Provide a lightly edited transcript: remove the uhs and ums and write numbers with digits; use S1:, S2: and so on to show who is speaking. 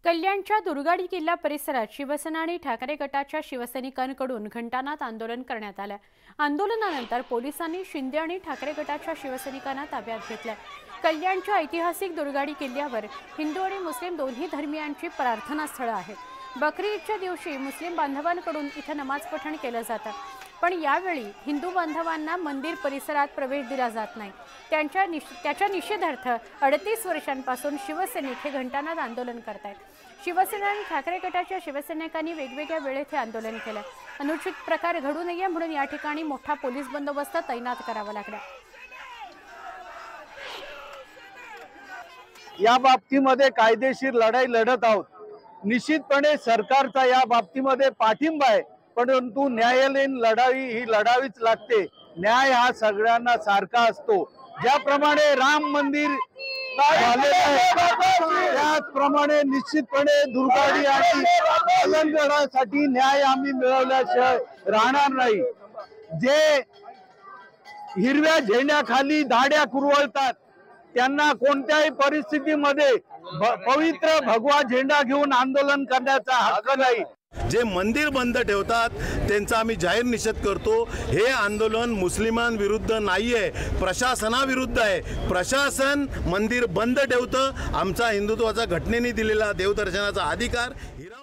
S1: कल्याणच्या दुर्गाडी किल्ला परिसरात शिवसेना आणि ठाकरे गटाच्या शिवसैनिकांकडून घंटानाद आंदोलन करण्यात आलं। आंदोलनानंतर पोलिसांनी शिंदे आणि ठाकरे गटाच्या शिवसैनिकांना ताब्यात घेतलं। कल्याणच्या ऐतिहासिक दुर्गाडी किल्ल्यावर हिंदू आणि मुस्लिम दोन्ही धर्मियांची प्रार्थना स्थळे आहेत। बकरी ईदच्या दिवशी मुस्लिम बांधवांकडून इथे नमाज पठण केलं जातं, पण यावेळी हिंदू बांधवांना मंदिर परिसरात प्रवेश दिला जात नाही। त्याच्या निषेधार्थ 38 वर्षांपासून शिवसैनिक हे घंटानाद आंदोलन करतायत। शिवसेना आणि ठाकरे गटाच्या शिवसैनिकांनी वेगवेगळ्या वेळेत हे आंदोलन केलं। अनुचित प्रकार घडू नये म्हणून या ठिकाणी मोठा पोलीस बंदोबस्त तैनात करावा लागला।
S2: या बाबतीमध्ये कायदेशीर लढाई लढत आहोत। निश्चितपणे सरकारचा या बाबतीमध्ये पाठिंबा आहे, परंतु न्यायालयीन लढाई ही लढावीच लागते। न्याय हा सगळ्यांना सारखा असतो। ज्याप्रमाणे राम मंदिर त्याचप्रमाणे निश्चितपणे दुर्गाडी आणि कल्याणसाठी न्याय आम्ही मिळवल्याशिवाय राहणार नाही। जे हिरव्या झेंड्याखाली दाढ्या कुरवळतात त्यांना कोणत्याही परिस्थितीमध्ये पवित्र भगवा झेंडा घेऊन आंदोलन करण्याचा हक्क नाही।
S3: जे मंदिर बंद ठेवतात त्यांचा आम्ही जाहीर निषेध करतो। हे आंदोलन मुस्लिमांविरुद्ध नाहीये, प्रशासनाविरुद्ध आहे। प्रशासन मंदिर बंद ठेवतं। आमचा हिंदुत्वाचा घटनेने दिलेला देवदर्शनाचा अधिकार